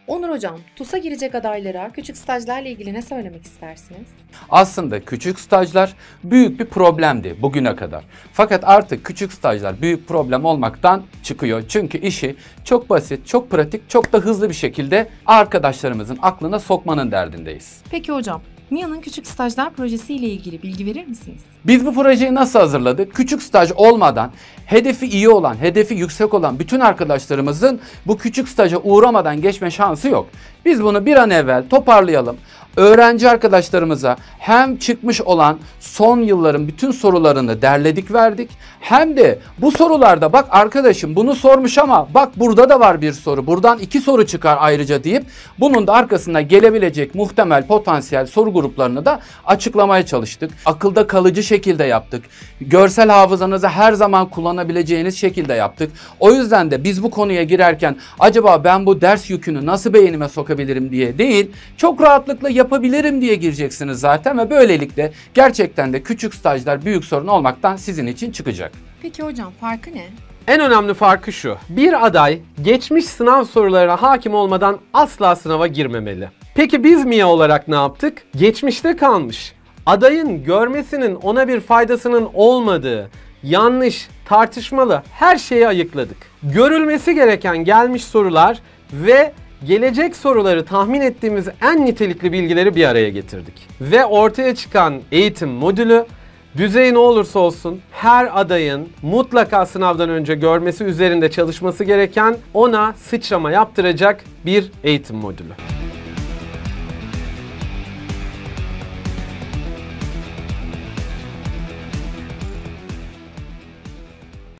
Onur Hocam, TUS'a girecek adaylara küçük stajlarla ilgili ne söylemek istersiniz? Aslında küçük stajlar büyük bir problemdi bugüne kadar. Fakat artık küçük stajlar büyük problem olmaktan çıkıyor. Çünkü işi çok basit, çok pratik, çok da hızlı bir şekilde arkadaşlarımızın aklına sokmanın derdindeyiz. Peki hocam, MIA'nın küçük stajlar projesi ile ilgili bilgi verir misiniz? Biz bu projeyi nasıl hazırladık? Küçük staj olmadan hedefi iyi olan, hedefi yüksek olan bütün arkadaşlarımızın bu küçük staja uğramadan geçme şansı yok. Biz bunu bir an evvel toparlayalım. Öğrenci arkadaşlarımıza hem çıkmış olan son yılların bütün sorularını derledik verdik. Hem de bu sorularda bak arkadaşım bunu sormuş ama bak burada da var bir soru. Buradan 2 soru çıkar ayrıca deyip bunun da arkasına gelebilecek muhtemel potansiyel soru gruplarını da açıklamaya çalıştık. Akılda kalıcı şekilde yaptık. Görsel hafızanızı her zaman kullanabileceğiniz şekilde yaptık. O yüzden de biz bu konuya girerken acaba ben bu ders yükünü nasıl beynime sokabilirim diye değil, çok rahatlıkla yapabilirim diye gireceksiniz zaten ve böylelikle gerçekten de küçük stajlar büyük sorun olmaktan sizin için çıkacak. Peki hocam, farkı ne? En önemli farkı şu: bir aday geçmiş sınav sorularına hakim olmadan asla sınava girmemeli. Peki biz MIA olarak ne yaptık? Geçmişte kalmış, adayın görmesinin ona bir faydasının olmadığı, yanlış, tartışmalı her şeyi ayıkladık. Görülmesi gereken gelmiş sorular ve gelecek soruları tahmin ettiğimiz en nitelikli bilgileri bir araya getirdik. Ve ortaya çıkan eğitim modülü, düzeyi ne olursa olsun her adayın mutlaka sınavdan önce görmesi, üzerinde çalışması gereken, ona sıçrama yaptıracak bir eğitim modülü.